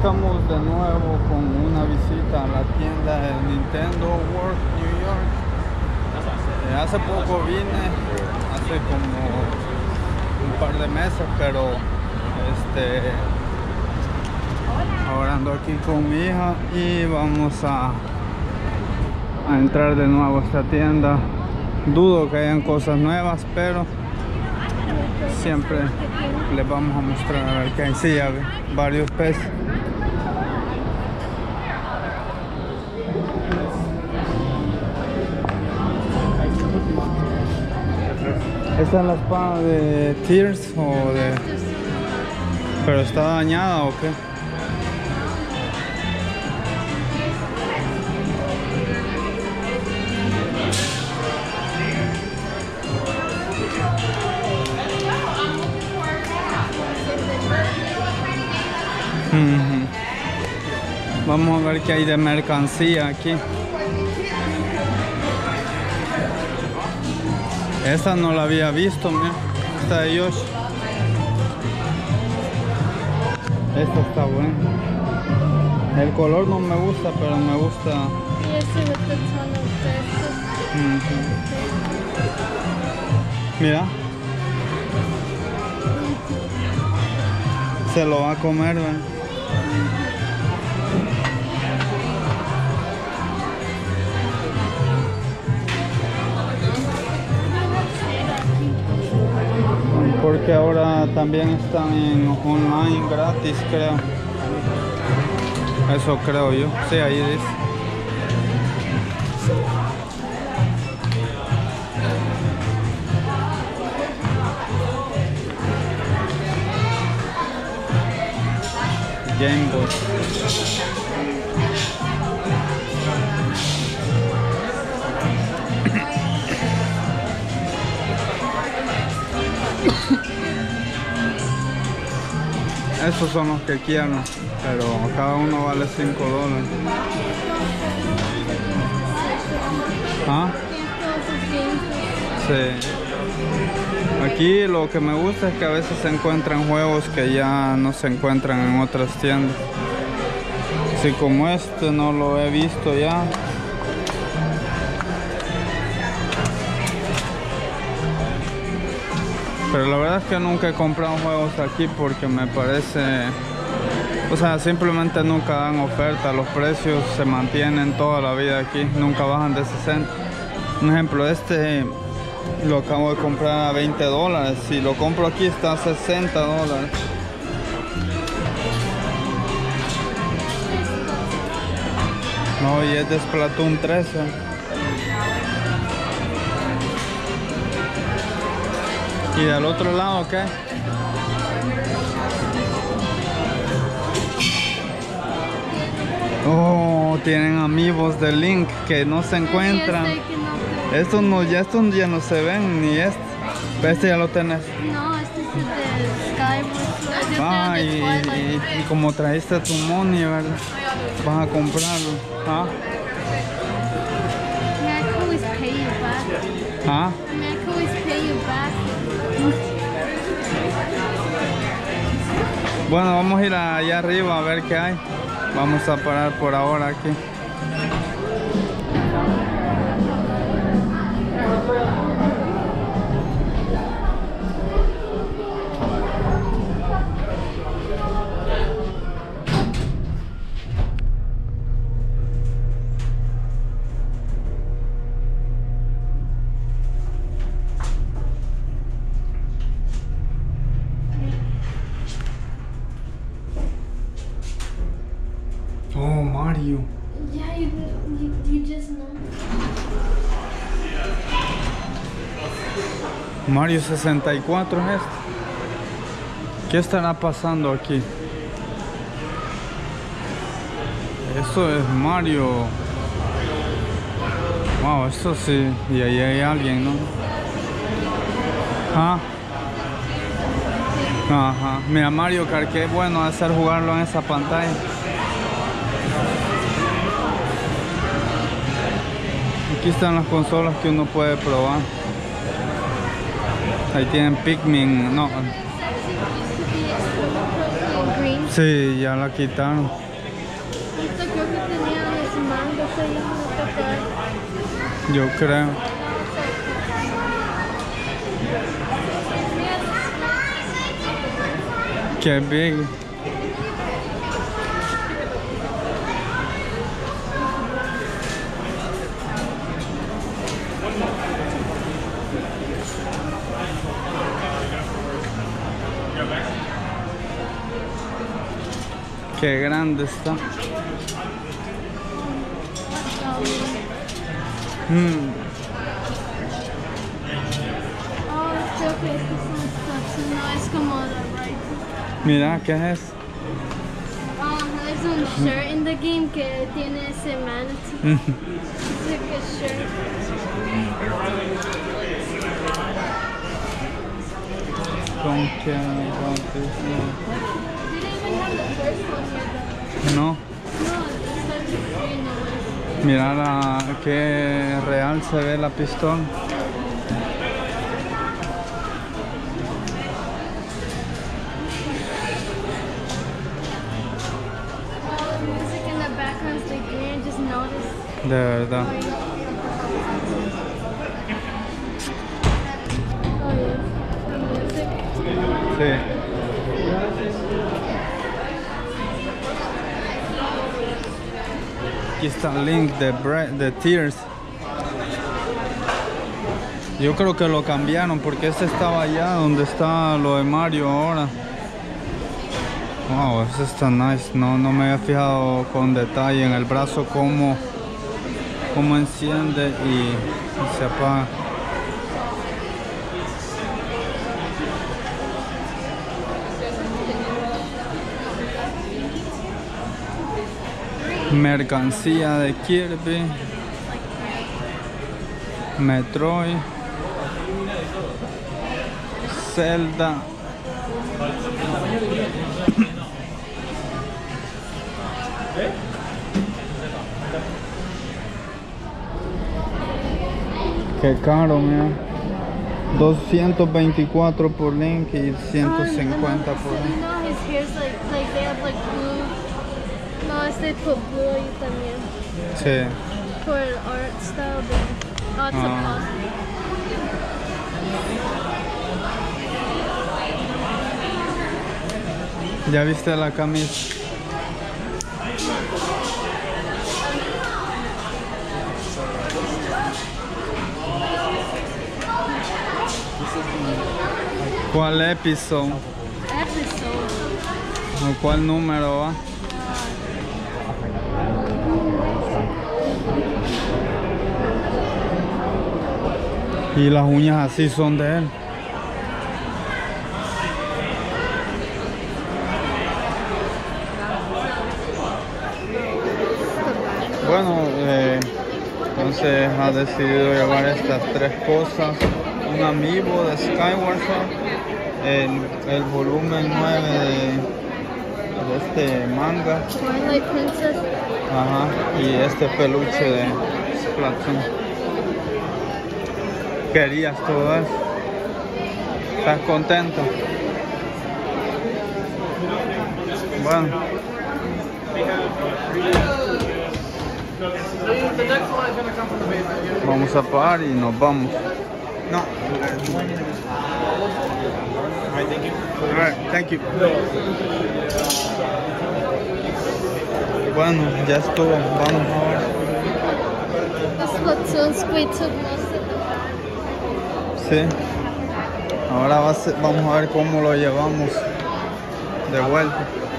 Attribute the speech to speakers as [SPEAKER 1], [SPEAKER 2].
[SPEAKER 1] estamos de nuevo con una visita a la tienda de Nintendo World New York. Hace poco vine, hace como un par de meses, pero ahora ando aquí con mi hija y vamos a entrar de nuevo a esta tienda. Dudo que hayan cosas nuevas, pero siempre les vamos a mostrar a ver qué hay. Sí, ya ve, varios peces. ¿Esta es la espada de Tears o de...? ¿Pero está dañada o qué? Vamos a ver qué hay de mercancía aquí. Esta no la había visto, mira. Esta de Yoshi. Esta está buena. El color no me gusta, pero me gusta.
[SPEAKER 2] Y ese with the ton of
[SPEAKER 1] Mira. Se lo va a comer, ¿ven? Porque ahora también están en online gratis, creo. Eso creo yo. Sí, ahí dice. Game Boy. Esos son los que quiero, pero cada uno vale $5. ¿Ah? Sí. Aquí lo que me gusta es que a veces se encuentran juegos que ya no se encuentran en otras tiendas. Así como este no lo he visto ya. Pero la verdad es que nunca he comprado juegos aquí porque me parece... O sea, simplemente nunca dan oferta. Los precios se mantienen toda la vida aquí. Nunca bajan de 60. Un ejemplo, este lo acabo de comprar a $20. Si lo compro aquí está a $60. No, y es de Splatoon 13. ¿Y del otro lado qué? Oh, tienen amigos de Link que no se encuentran. Estos ya no se ven, ni este. Este ya lo tenés.
[SPEAKER 2] No, este es el de Skyward Sword.
[SPEAKER 1] Ah, y como trajiste tu money, ¿verdad? Vas a comprarlo. ¿Ah?
[SPEAKER 2] I can always pay you back.
[SPEAKER 1] ¿Ah?
[SPEAKER 2] I can always pay you back.
[SPEAKER 1] Bueno, vamos a ir allá arriba a ver qué hay. Vamos a parar por ahora aquí. Oh, Mario.
[SPEAKER 2] Yeah, you just know.
[SPEAKER 1] Mario 64 es este. ¿Qué estará pasando aquí? Esto es Mario. Wow, esto sí. Y ahí hay alguien, ¿no? ¿Ah? Ajá. Mira, Mario Kart, qué bueno hacer jugarlo en esa pantalla. Aquí están las consolas que uno puede probar. Ahí tienen Pikmin, no.
[SPEAKER 2] Green
[SPEAKER 1] Sí, ya la quitaron.
[SPEAKER 2] Esta creo que tenía los mandos ahí en
[SPEAKER 1] Yo creo. Qué big. Qué grande está.
[SPEAKER 2] Oh, creo que estos son statues, no es como the right.
[SPEAKER 1] Mira, ¿qué es?
[SPEAKER 2] There's un shirt in the game que tiene ese manatee. It's a good shirt.
[SPEAKER 1] Don't care about this.
[SPEAKER 2] They didn't even have the first one here though.
[SPEAKER 1] No.
[SPEAKER 2] No, the statues free no way.
[SPEAKER 1] Mira qué real se ve la pistola.
[SPEAKER 2] The music in the background is like green, just notice.
[SPEAKER 1] De verdad.
[SPEAKER 2] Oh yeah, the music.
[SPEAKER 1] Sí. Aquí está el link de Tears. Yo creo que lo cambiaron porque este estaba allá donde está lo de Mario ahora. Wow, este está nice. No me había fijado con detalle en el brazo cómo enciende y se apaga. Mercancía de Kirby, Metroid, Zelda. Qué caro, mira. 224 por Link y 150 por Link.
[SPEAKER 2] No, his hair's like they have like blue. No, este put blue ahí también.
[SPEAKER 1] Sí.
[SPEAKER 2] For el art style de lots of
[SPEAKER 1] ¿Ya viste la camisa? ¿Cuál episodio? ¿O cuál número va? Y las uñas así son de él. Bueno, entonces ha decidido llevar estas tres cosas. Un amiibo de Skyward Sword, el volumen 9 de este manga.
[SPEAKER 2] Twilight Princess.
[SPEAKER 1] Ajá, y este peluche de Splatoon. ¿Querías todo eso? ¿Estás contento? Bueno. Vamos a parar y nos vamos. No. Alright, thank you. Bueno, ya estuvo. Vamos ahora.
[SPEAKER 2] Splatoon Squid took most of the time.
[SPEAKER 1] Sí. Ahora vamos a ver cómo lo llevamos de vuelta.